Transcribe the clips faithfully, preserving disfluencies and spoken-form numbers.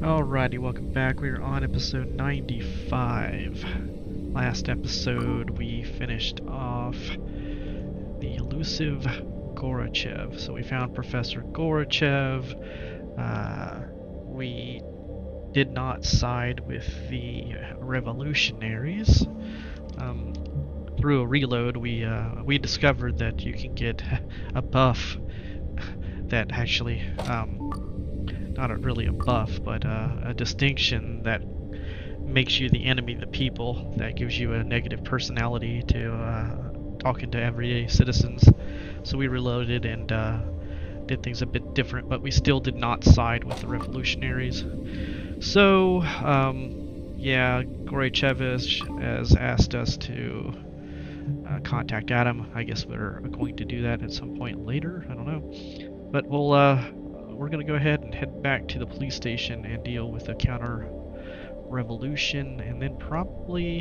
Alrighty, welcome back. We're on episode ninety-five. Last episode we finished off the elusive Gorachev. So we found Professor Gorachev. Uh, we did not side with the revolutionaries. Um, through a reload, we uh, we discovered that you can get a buff that actually, um, not a, really a buff, but uh, a distinction that makes you the enemy of the people, that gives you a negative personality to uh, talking to everyday citizens. So we reloaded and uh, did things a bit different, but we still did not side with the revolutionaries. So, um, yeah, Gorachev has asked us to uh, contact Adam. I guess we're going to do that at some point later. I don't know. But we'll, uh, we're going to go ahead and head back to the police station and deal with the counter-revolution, and then probably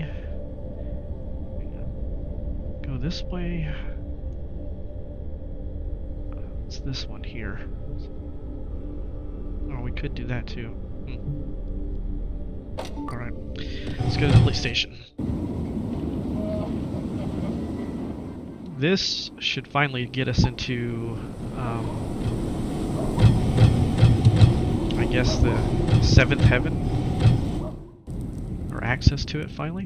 go this way. It's this one here. Oh, we could do that too. Hmm. Alright, let's go to the police station. This should finally get us into, um, I guess, the seventh heaven, or access to it finally.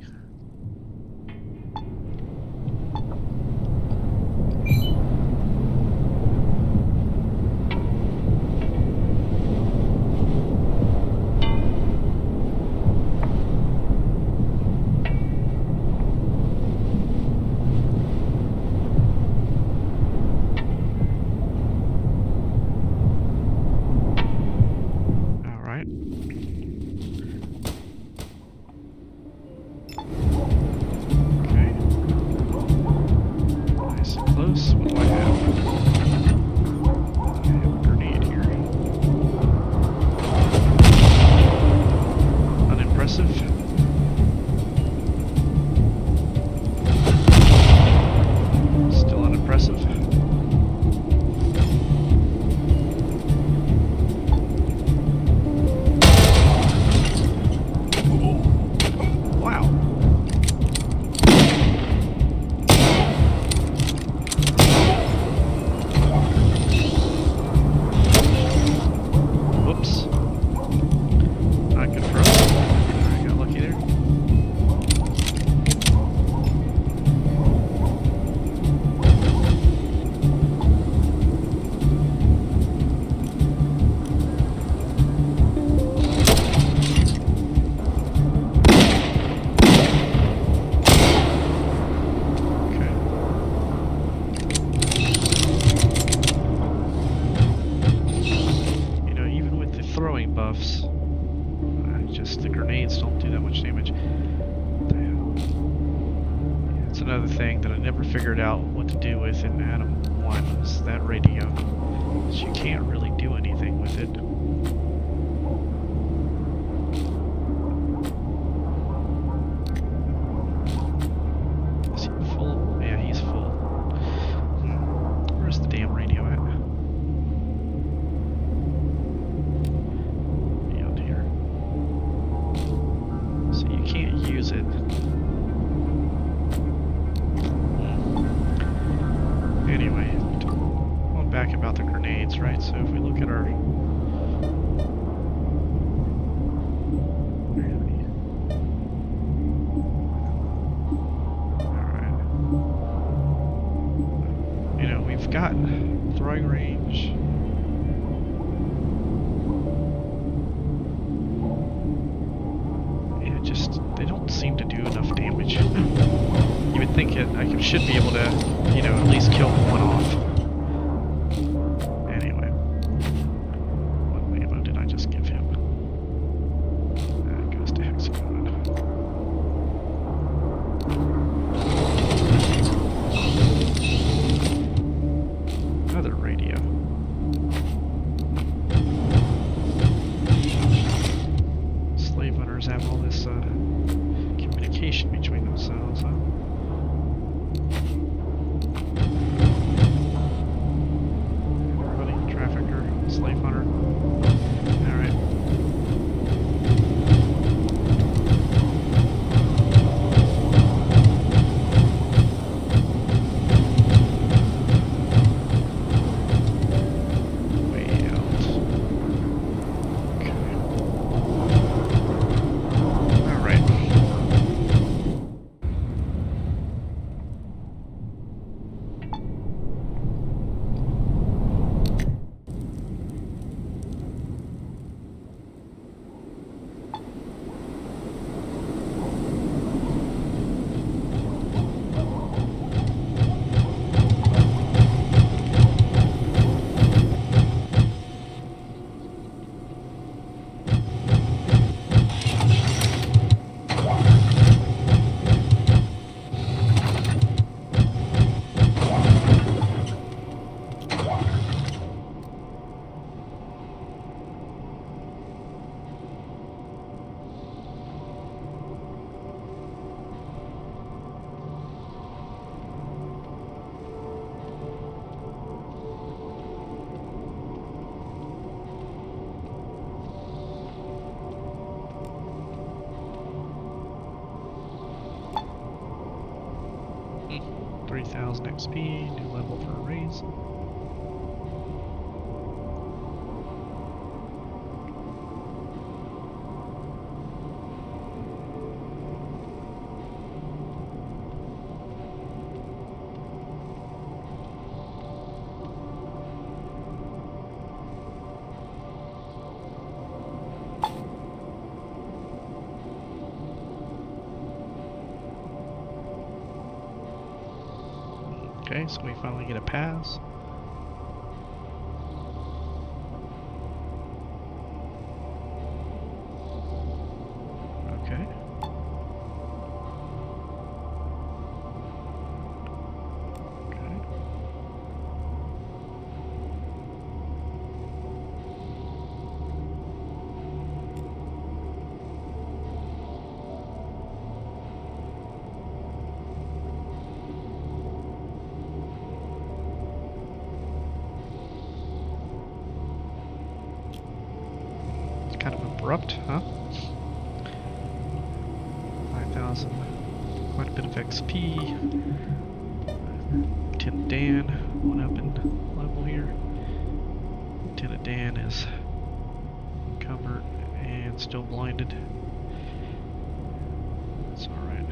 Figured out what to do with in Adam one is that radio. So you can't really do anything with it. Is he full? Yeah, he's full. Hmm. Where's the damn radio at? Beyond here. So you can't use it. Anyway, going back about the grenades, right? So if we look at our... Alright. You know, we've got throwing range. Yeah, just, they don't seem to do enough damage. You would think it, I should be able to, you know, at least kill one off. Anyway. What ammo did I just give him? That goes to Hexagon. Another radio. Slave hunters have all this, uh, communication between themselves, huh? thousand X P, new level for a raise. Okay, so we finally get a pass. Okay. Okay. Kind of abrupt, huh? five thousand, quite a bit of X P. Lieutenant Dan, one up in level here. Lieutenant Dan is covered and still blinded. It's alright.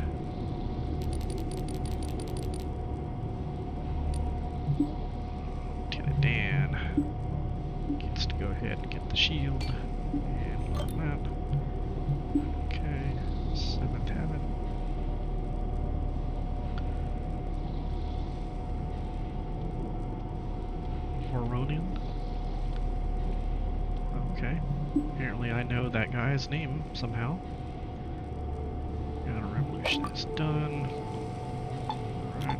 Lieutenant Dan gets to go ahead and get the shield. And on that. Okay, seventh heaven. Voronian. Okay. Apparently I know that guy's name somehow. Counter revolution is done. Alright.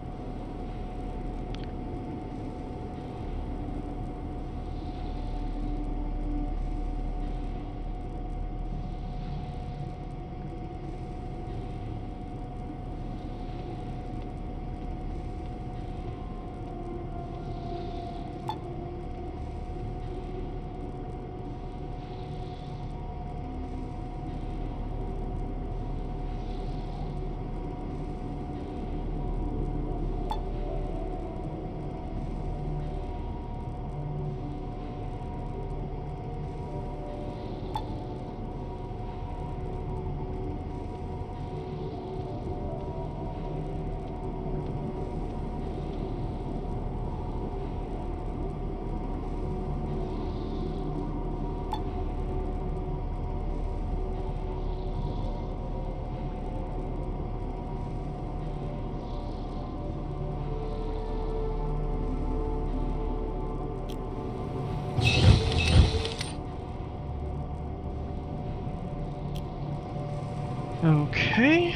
Okay,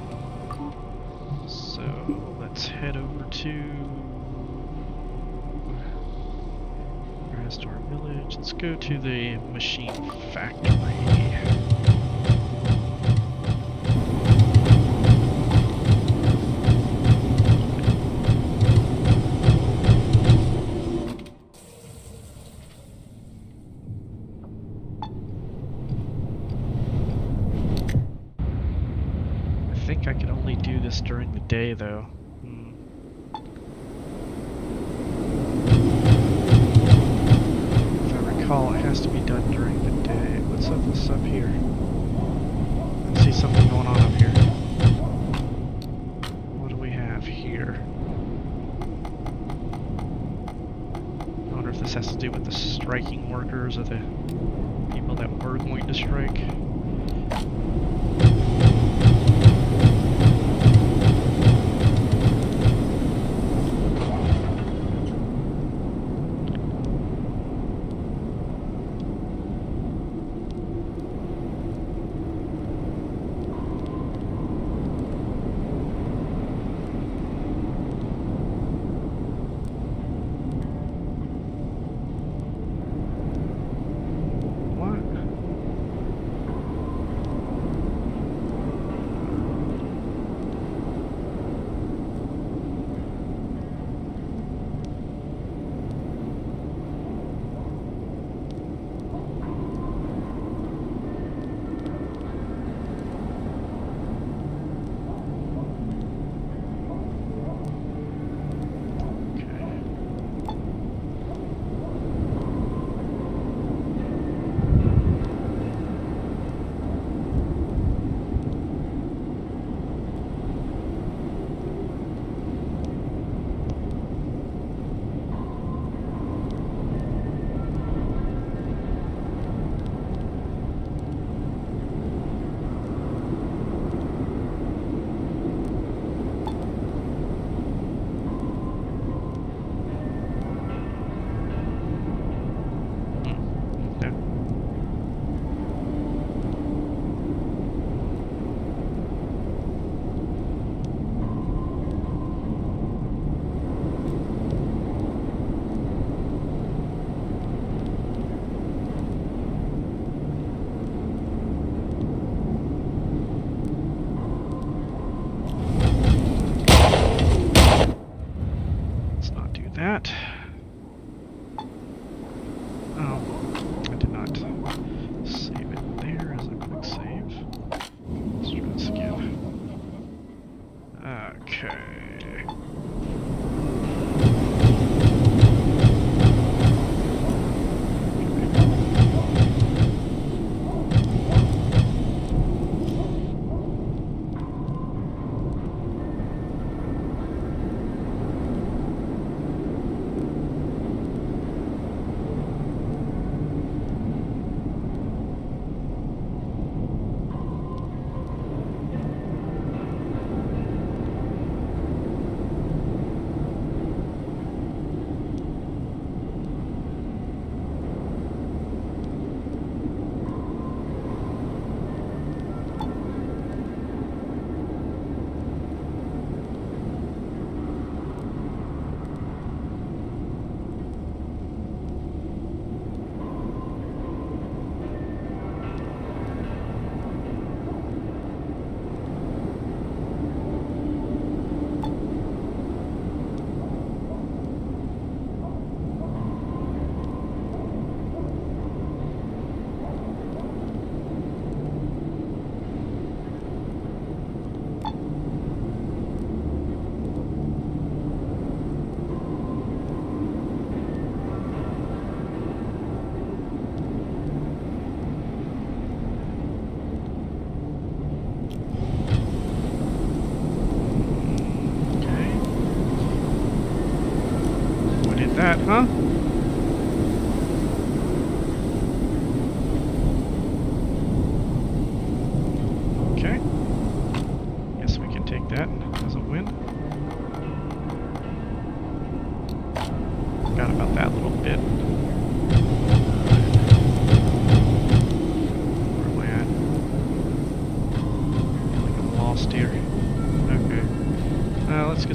so let's head over to Restore Village. Let's go to the machine factory. I think I can only do this during the day, though. Hmm. If I recall, it has to be done during the day. What's up? What's up here? I see something going on up here. What do we have here? I wonder if this has to do with the striking workers or the people that were going to strike.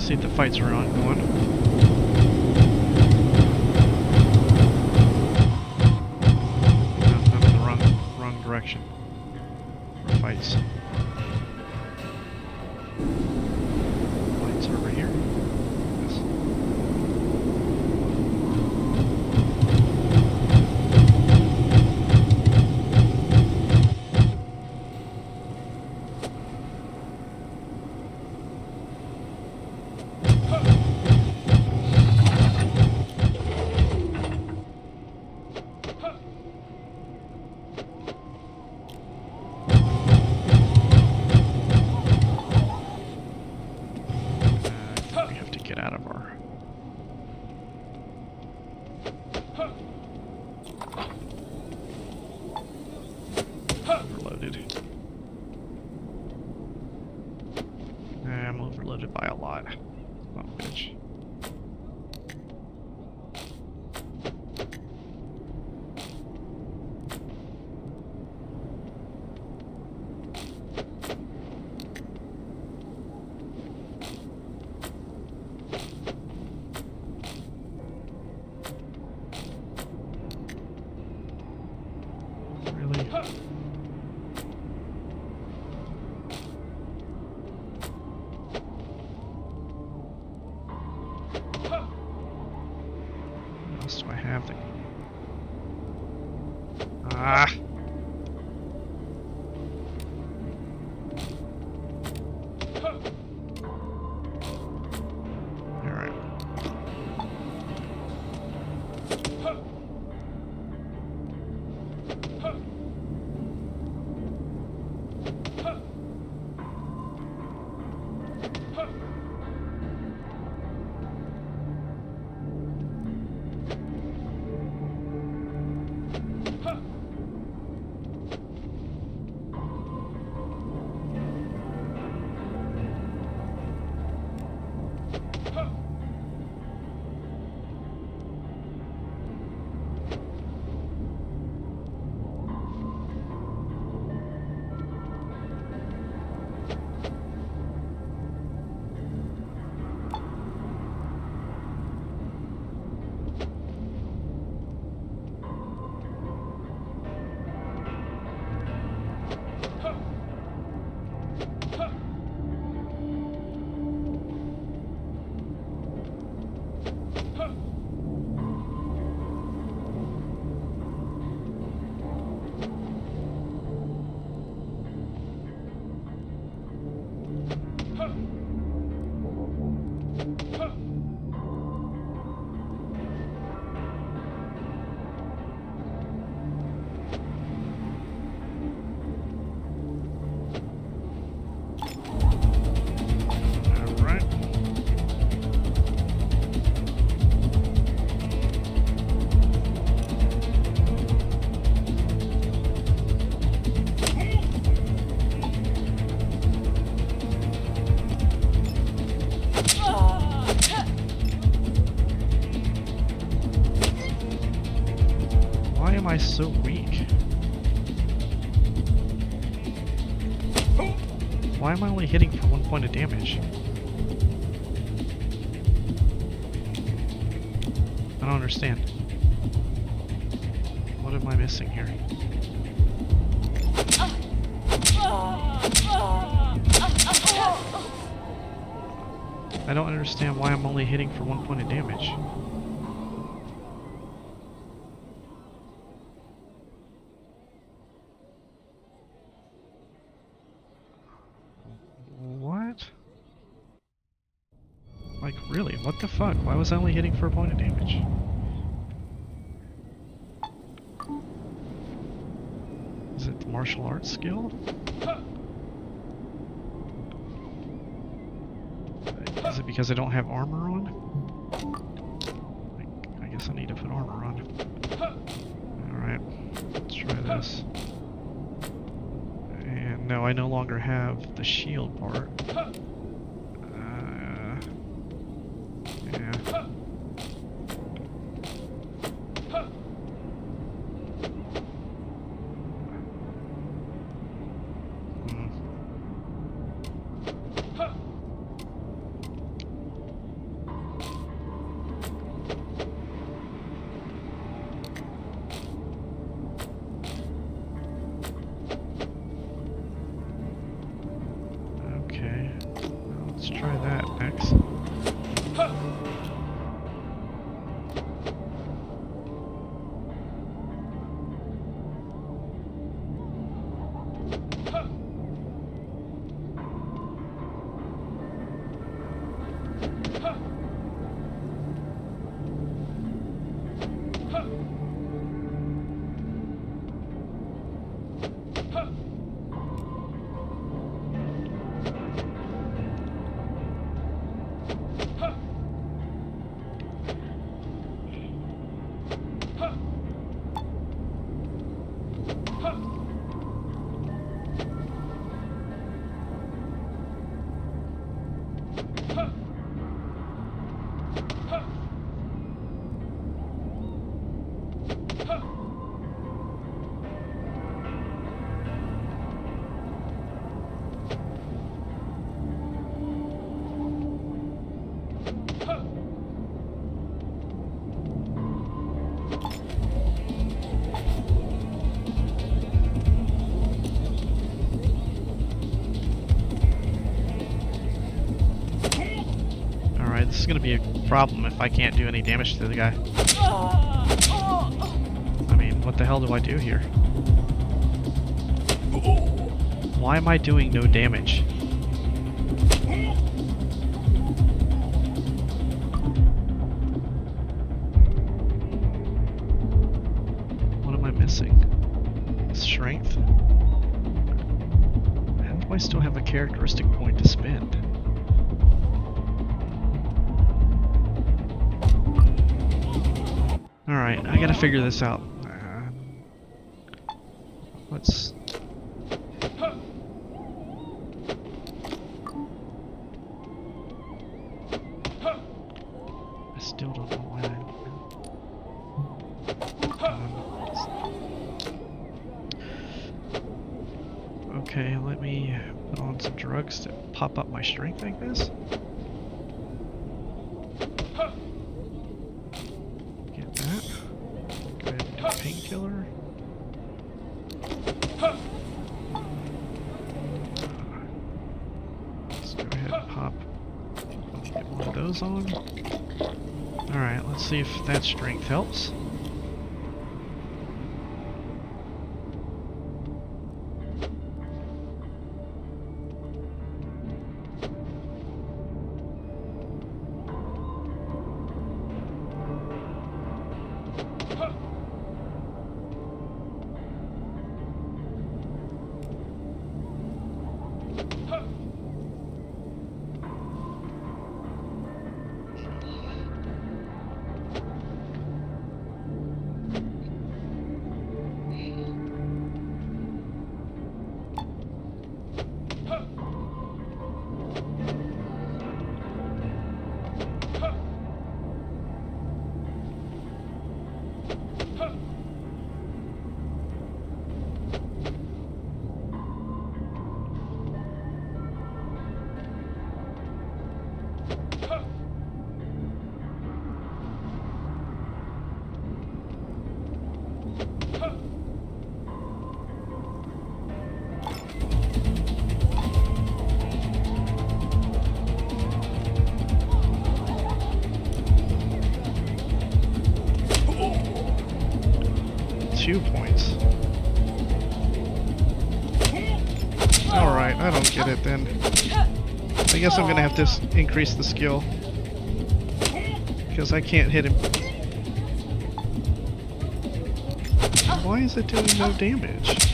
see if the fights are ongoing. No, I'm in the wrong, wrong direction for fights. Fights over here. Yes. By a lot. Oh, bitch. Really? Do I have the... Ah! Alright. am I so weak? Why am I only hitting for one point of damage? I don't understand. What am I missing here? I don't understand why I'm only hitting for one point of damage. What? Like, really? What the fuck? Why was I only hitting for a point of damage? Is it the martial arts skill? Is it because I don't have armor on? I, I guess I need to put armor on. Alright, let's try this. And no, I no longer have the shield part. Uh, yeah. is going to be a problem if I can't do any damage to the guy. I mean, what the hell do I do here? Why am I doing no damage? What am I missing? Strength? How do I still have a characteristic point to spend? Alright, I gotta figure this out. Uh, let's... I still don't know why I... Um, okay, let me put on some drugs to pop up my strength, I guess. Painkiller. Let's go ahead and pop. Get one of those on. Alright, let's see if that strength helps. Two points. Alright, I don't get it then. I guess I'm gonna have to s increase the skill. Because I can't hit him. Why is it doing no damage?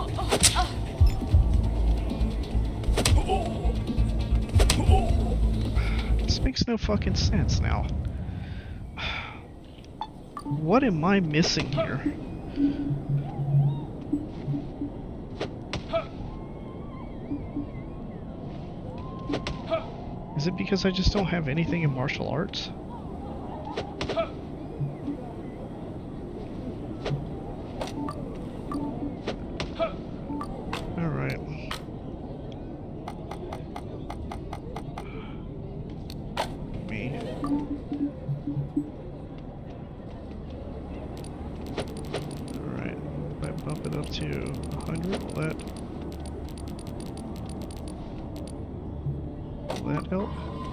This makes no fucking sense now. What am I missing here? Is it because I just don't have anything in martial arts? Alright. Me. Alright. If I bump it up to one hundred, will that... will that help?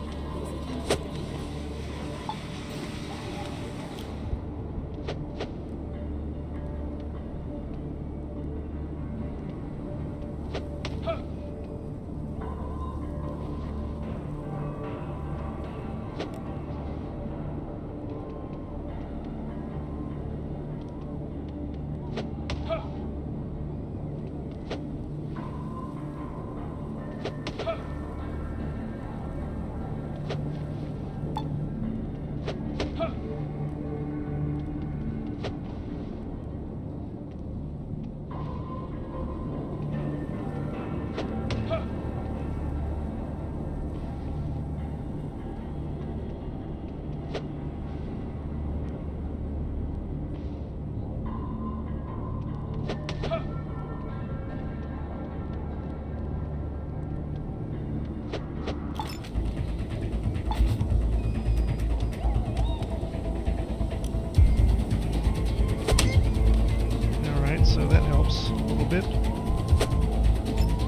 So that helps a little bit.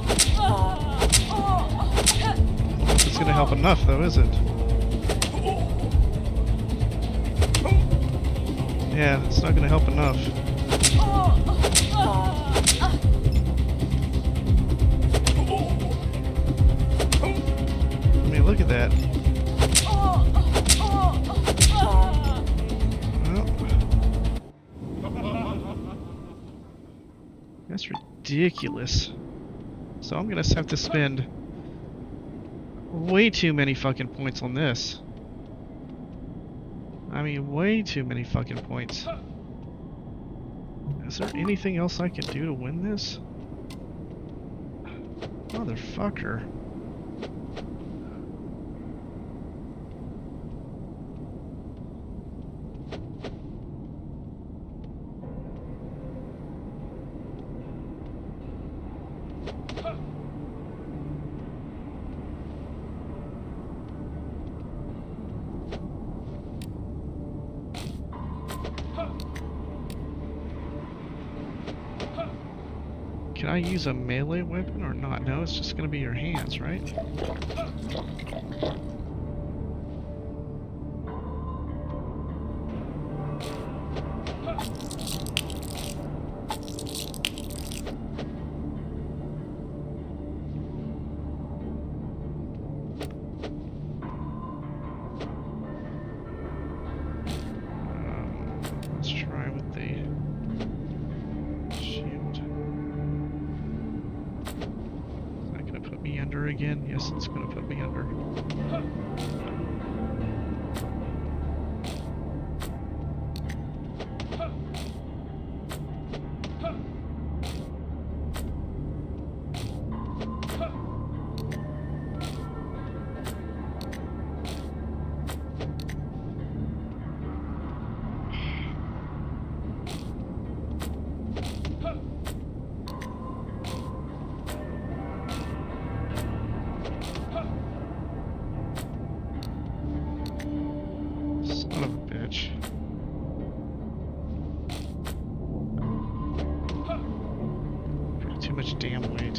It's gonna help enough though, is it? Yeah, it's not gonna help enough. I mean, look at that. That's ridiculous. So I'm gonna have to spend way too many fucking points on this. I mean, way too many fucking points. Is there anything else I can do to win this? Motherfucker. Can I use a melee weapon or not? No, it's just gonna be your hands, right? Um, let's try with the shield. Is that gonna put me under again? Yes, it's gonna put me under. Son of a bitch. Pretty too much damn weight.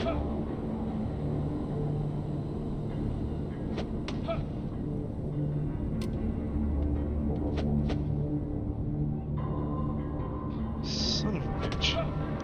Son of a bitch.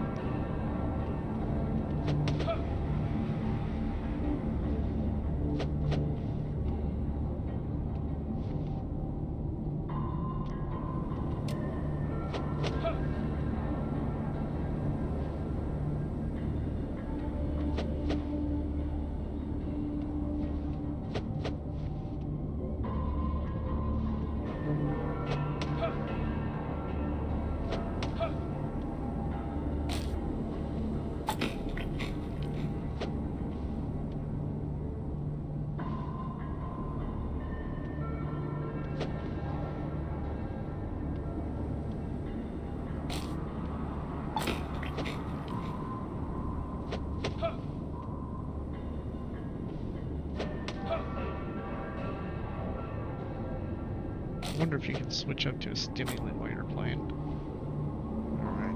I wonder if you can switch up to a stimulant while you're playing. Alright.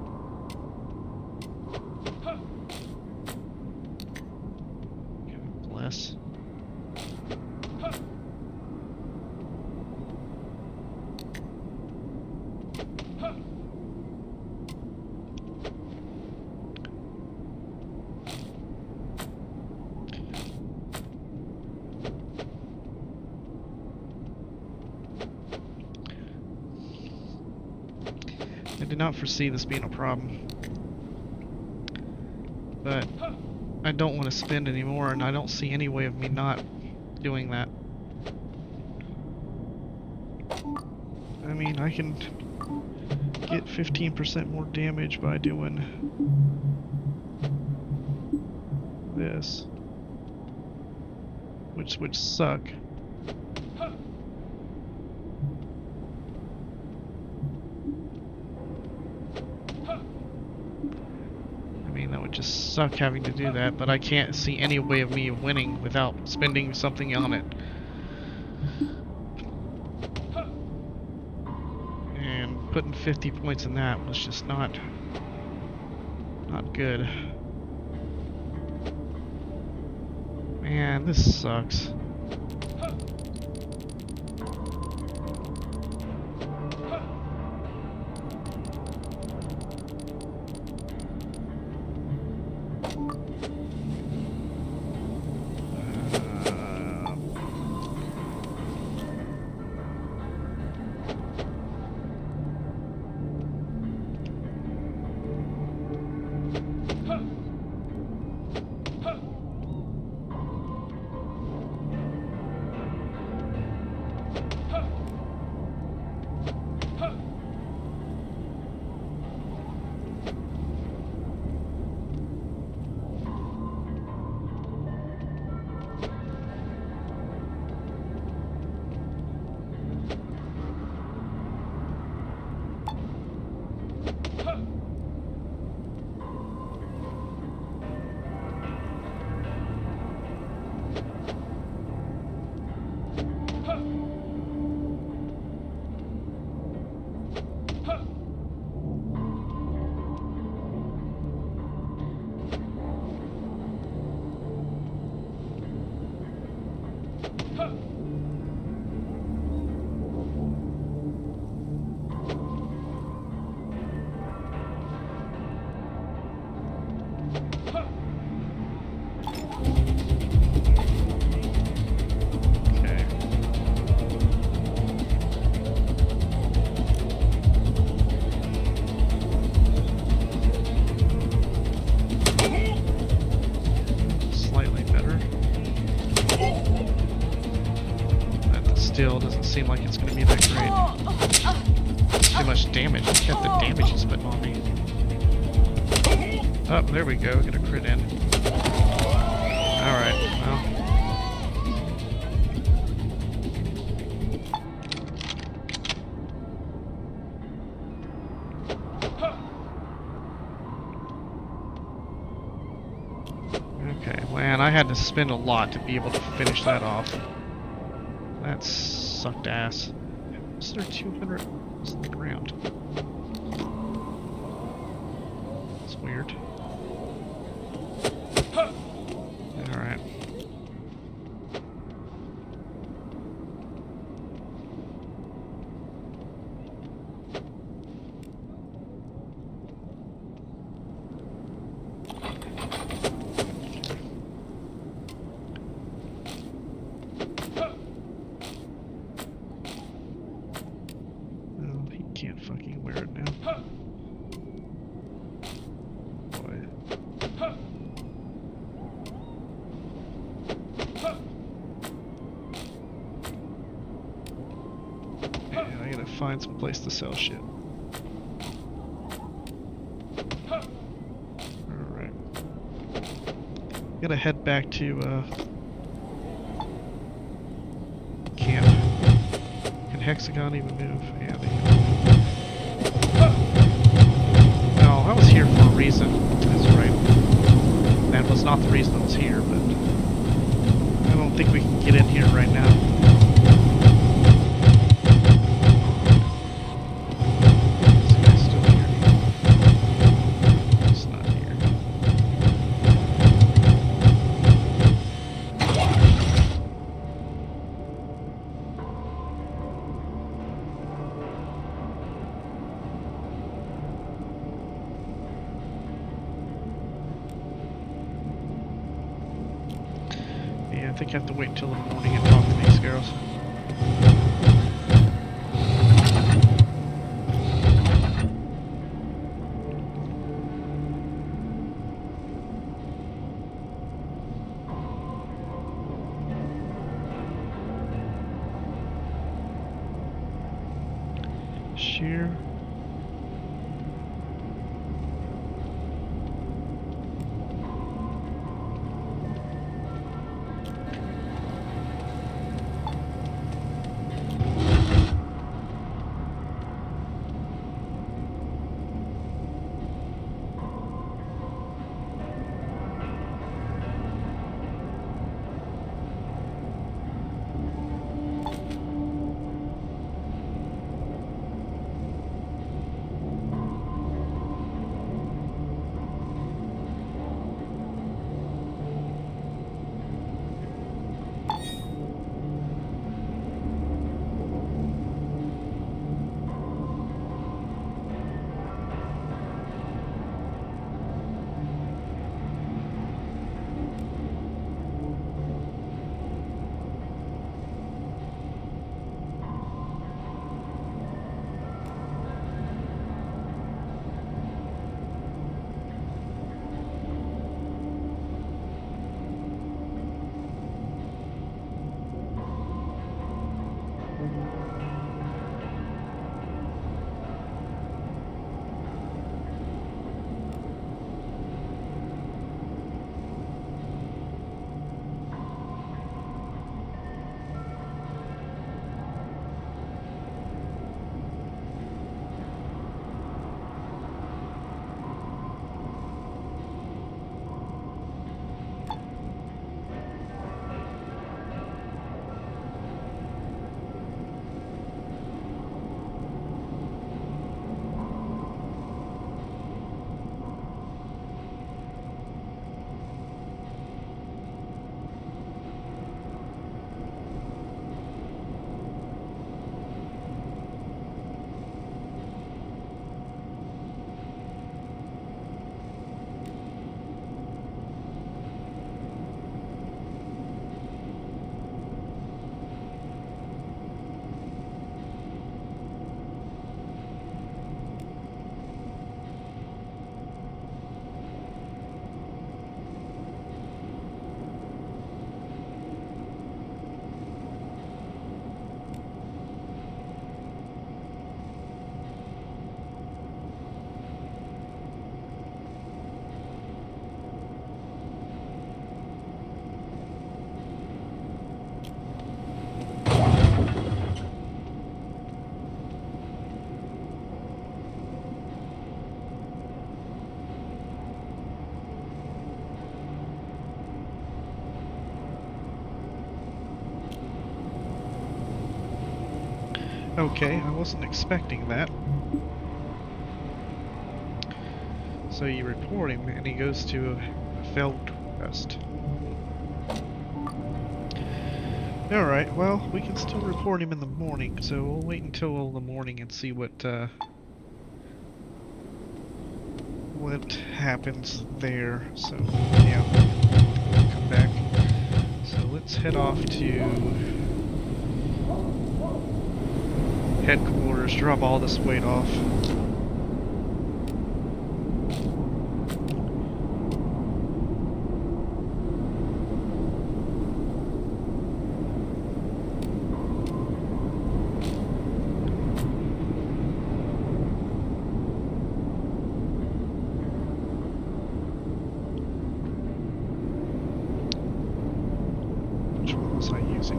God bless. I did not foresee this being a problem, but I don't want to spend any more, and I don't see any way of me not doing that. I mean, I can get fifteen percent more damage by doing this, which would suck. That would just suck having to do that, but I can't see any way of me winning without spending something on it. And putting fifty points in that was just not not good. Man, this sucks. still doesn't seem like it's going to be that great. It's too much damage. Look at the damage he's putting on me. Oh, there we go. Get a crit in. Alright, well. Okay, man, I had to spend a lot to be able to finish that off. That sucked ass. Is there two hundred on the ground? It's weird. Alright. Can't fucking wear it now. Boy. Yeah, I gotta find some place to sell shit. Alright. Gotta head back to uh camp. Can Hexagon even move? Yeah, they can. No, I was here for a reason. That's right. That was not the reason I was here, but I don't think we can get in here right now. This guy's still here. It's not here. I think I have to wait until the morning and talk to these girls. Sheer. Okay, I wasn't expecting that. So you report him and he goes to a failed request. Alright, well, we can still report him in the morning, so we'll wait until the morning and see what, uh, what happens there. So, yeah, we'll come back. So let's head off to headquarters, drop all this weight off. Which one was I using?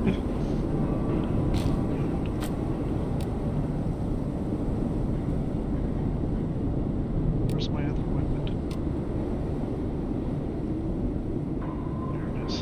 Where's my other weapon? There it is.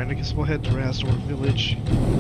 Alright, I guess we'll head to Razdor Village.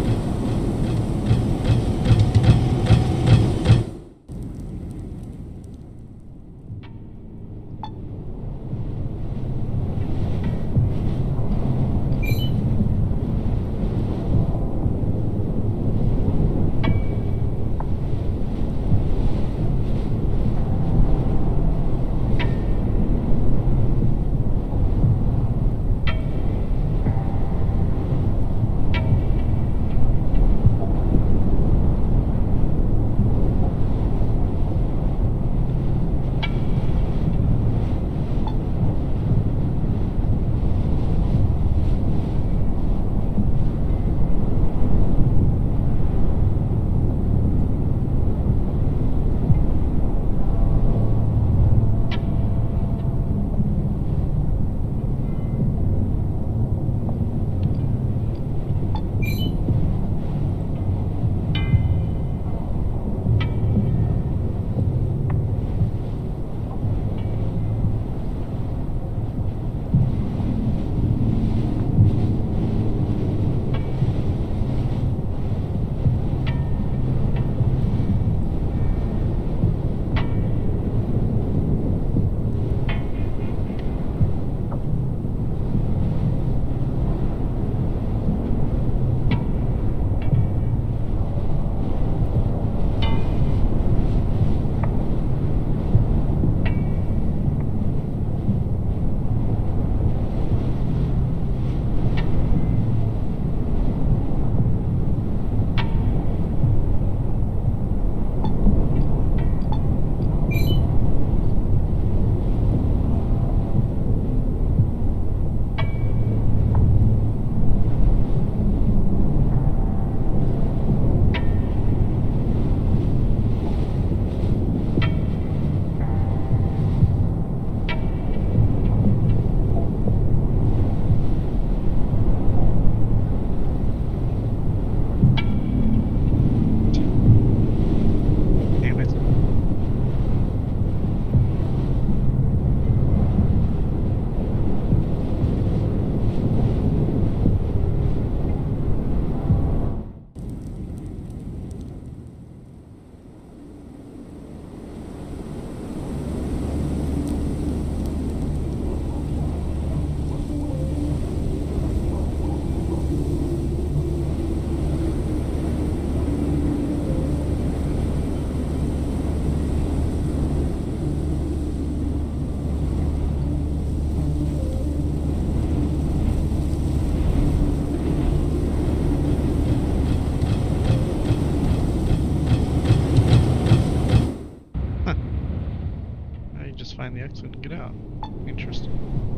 Find the exit and get out. Interesting.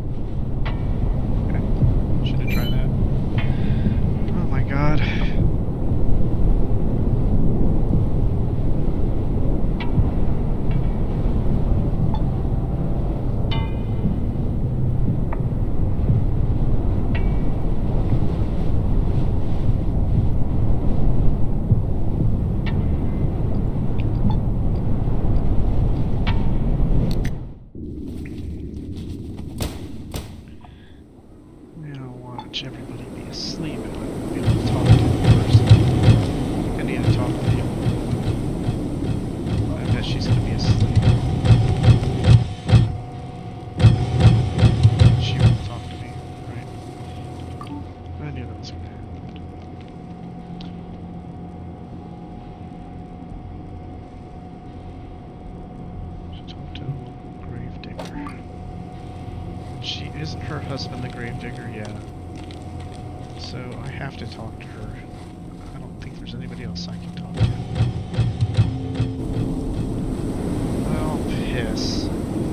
Okay. Should have tried that. Oh my god. Everybody be asleep and I won't be able to talk to them first. I need to talk to you. I bet she's gonna be asleep. She won't talk to me, right? I knew that was gonna happen. She talked to a gravedigger. She isn't her husband the gravedigger yet. So I have to talk to her. I don't think there's anybody else I can talk to. Oh, piss.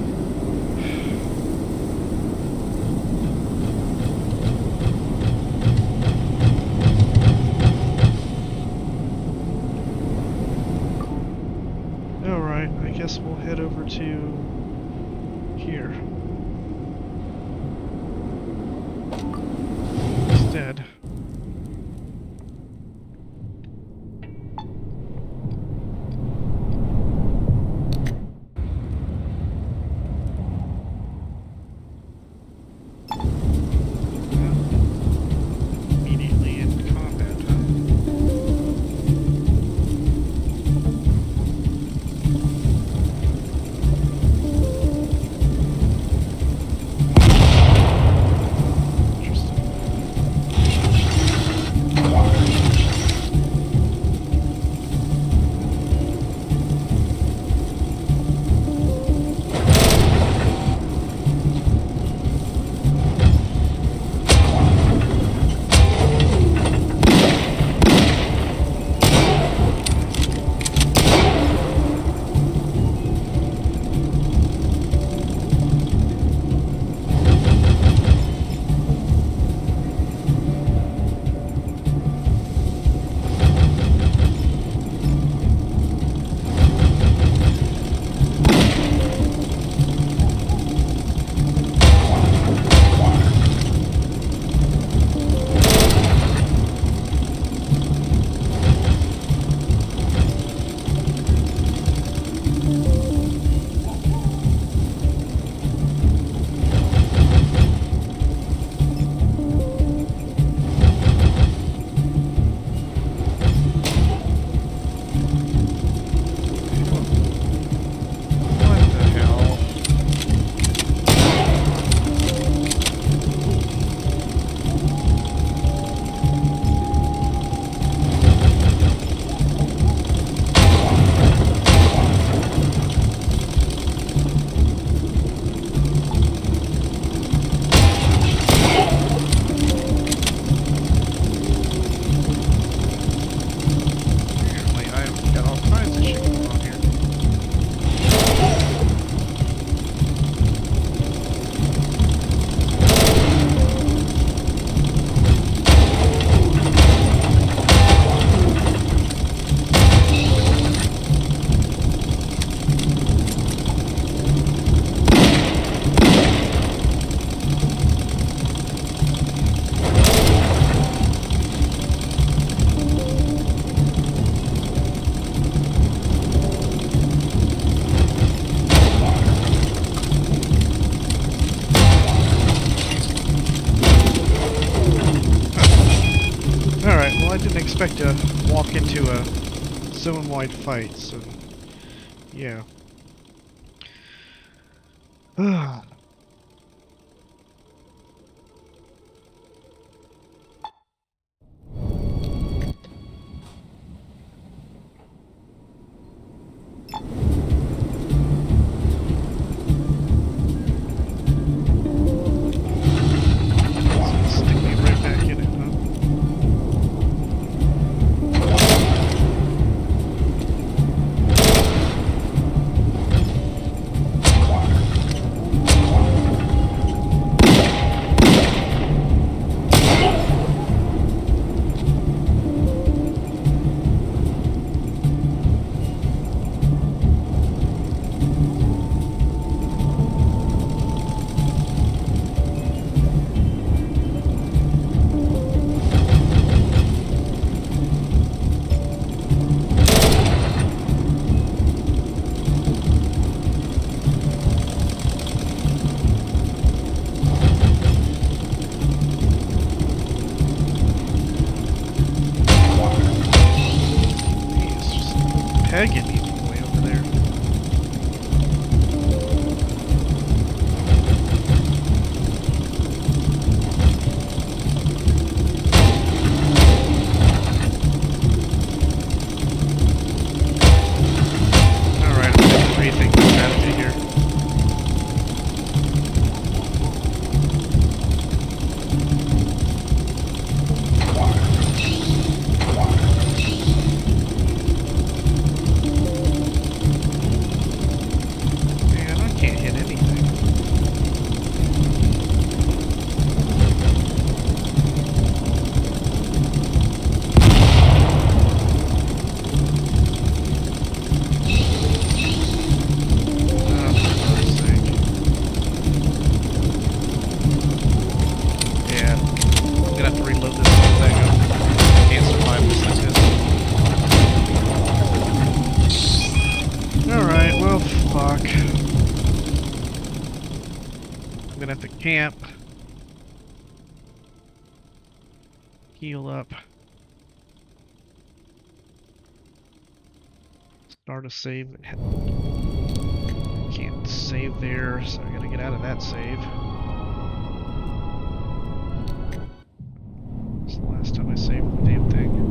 Alright, I guess we'll head over to here. Dead. expect to walk into a zone-wide fight, so yeah. Pegging me way over there. Alright, I'm going to rethink the strategy here. At the camp, heal up, start a save. Can't save there, so I gotta get out of that save. It's the last time I saved the damn thing.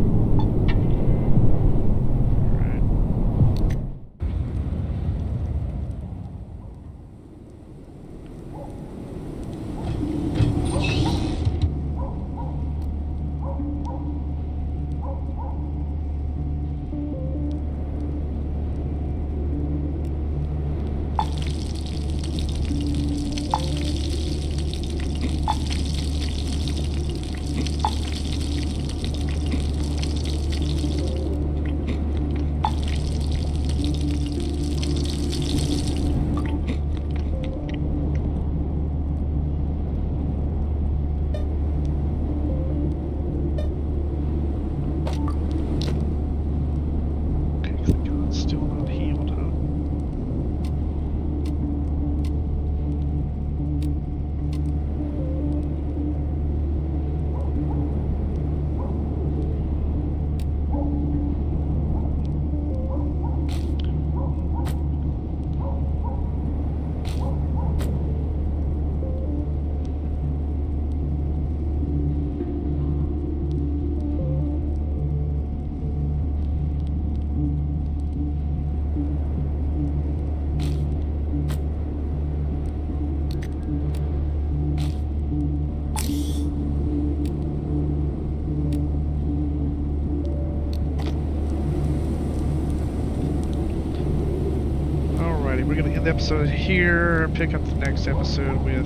We're going to end the episode here, pick up the next episode with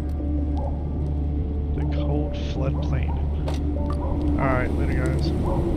the cold floodplain. Alright, later guys.